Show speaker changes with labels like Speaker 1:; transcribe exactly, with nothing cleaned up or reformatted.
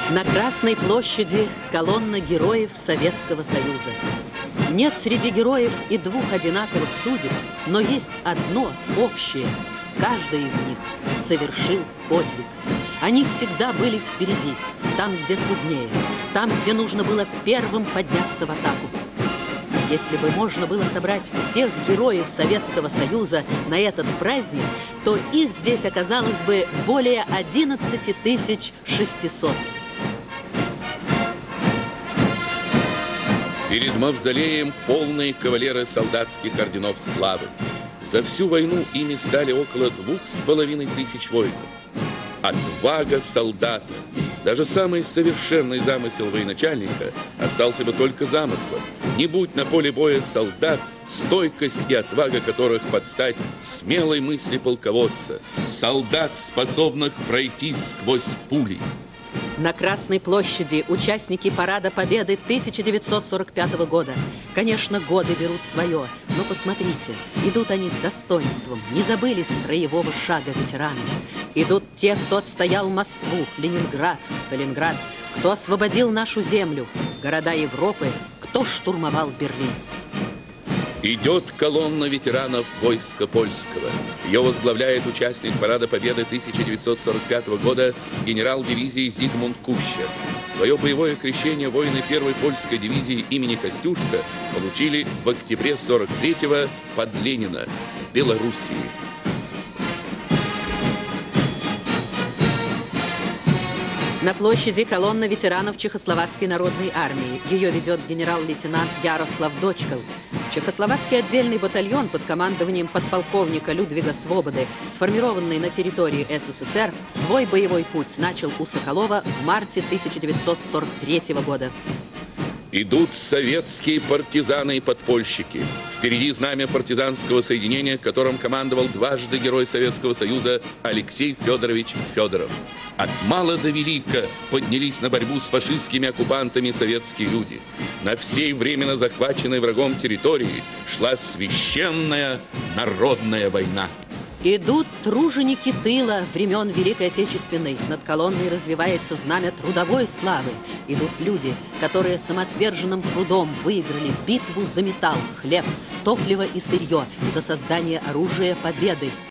Speaker 1: На Красной площади колонна героев Советского Союза. Нет среди героев и двух одинаковых судеб, но есть одно общее. Каждый из них совершил подвиг. Они всегда были впереди, там, где труднее, там, где нужно было первым подняться в атаку. Если бы можно было собрать всех героев Советского Союза на этот праздник, то их здесь оказалось бы более одиннадцати тысяч шестисот.
Speaker 2: Перед мавзолеем полные кавалеры солдатских орденов славы. За всю войну ими стали около двух с половиной тысяч воинов. Отвага солдата. Даже самый совершенный замысел военачальника остался бы только замыслом. Не будь на поле боя солдат, стойкость и отвага которых подстать смелой мысли полководца. Солдат, способных пройти сквозь пули.
Speaker 1: На Красной площади участники Парада Победы тысяча девятьсот сорок пятого года. Конечно, годы берут свое, но посмотрите, идут они с достоинством, не забыли строевого шага ветераны. Идут те, кто отстоял Москву, Ленинград, Сталинград, кто освободил нашу землю, города Европы, кто штурмовал Берлин.
Speaker 2: Идет колонна ветеранов войска польского. Ее возглавляет участник Парада Победы тысяча девятьсот сорок пятого года генерал дивизии Зигмунд Кущер. Свое боевое крещение воины первой польской дивизии имени Костюшка получили в октябре сорок третьего под Ленина, в Белоруссии.
Speaker 1: На площади колонна ветеранов Чехословацкой народной армии. Ее ведет генерал-лейтенант Ярослав Дочкал. Чехословацкий отдельный батальон под командованием подполковника Людвига Свободы, сформированный на территории СССР, свой боевой путь начал у Соколова в марте тысяча девятьсот сорок третьего года.
Speaker 2: Идут советские партизаны и подпольщики. Впереди знамя партизанского соединения, которым командовал дважды Герой Советского Союза Алексей Федорович Федоров. От мала до велика поднялись на борьбу с фашистскими оккупантами советские люди. На всей временно захваченной врагом территории шла священная народная война.
Speaker 1: Идут труженики тыла времен Великой Отечественной. Над колонной развивается знамя трудовой славы. Идут люди, которые самоотверженным трудом выиграли битву за металл, хлеб, топливо и сырье, за создание оружия победы.